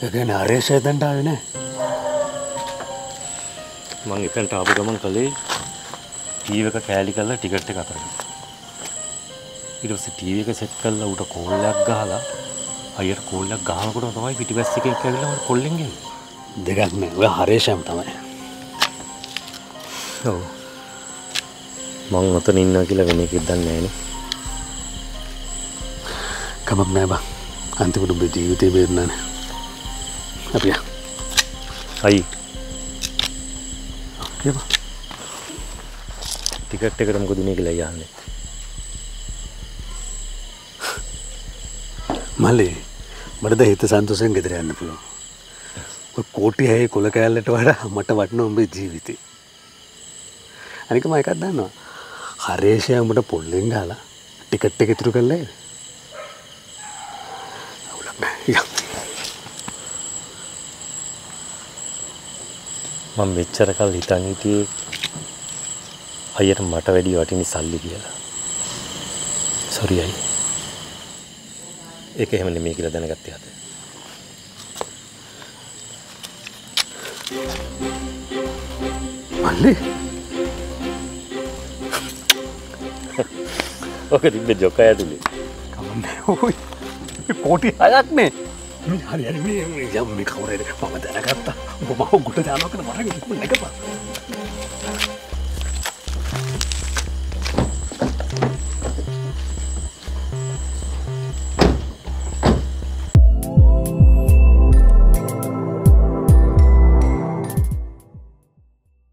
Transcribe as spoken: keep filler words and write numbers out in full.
ඒ කියන්නේ හරේෂය දැන්ට ආවේ නැහැ. මං එතනට ආපු ගමන් කළේ ටීවී එක කෑලි කරලා ටිකට් එක අතර ගත්තා. ඊට පස්සේ ටීවී එක සෙට් කරලා උට කෝල් එකක් ගහලා අයියට කෝල් එකක් ගහනකොට තමයි පිටිපස්ස එකෙක් ඇවිල්ලා මට කොල්ලෙන් ගෙන්නේ. දෙකක් නෑ. ඔය හරේෂයම තමයි. ඔව්. මං ඔතන ඉන්නවා කියලා වෙන එකක් දන්නේ නෑනේ. කමක් නෑ බං. අන්තිමට ඔබේ ජීවිතේ බේරුණානේ. අපි යා. අයි. කියපන්. ටිකට් එකට මොකද උනේ කියලා යන්නේ. මල්ලේ මට දැන් හිත සන්තෝෂෙන් ගෙදර යන්න පුළුවන්. ඔය කෝටි හැයි කොල කෑල්ලට වඩා මට වටිනවා උඹේ ජීවිතේ. අනික මම එකක් දන්නවා. හරේෂය උඹට පොල්ලෙන් ගහලා ටිකට් එක ඉතුරු කරලා එයි. අවුලක් නෑ. යා. මම මෙච්චර කල් හිතන් හිටියේ අයියට මට වැඩි වටිනි සල්ලි කියලා. සෝරි අයි. ඒක එහෙම නෙමෙයි කියලා දැනගත්තේ අද. මල්ලි ඔක තිබ්බේ ජොකය ඇතුලේ. කමන්නේ ඔයි කෝටි හයක් නේ. මේ හරි හරි මේ යම් මේ කවුරුද මම දැනගත්තා. ඔබ මව ගුට දානවා කියලා මට කිව්ව නැගපා.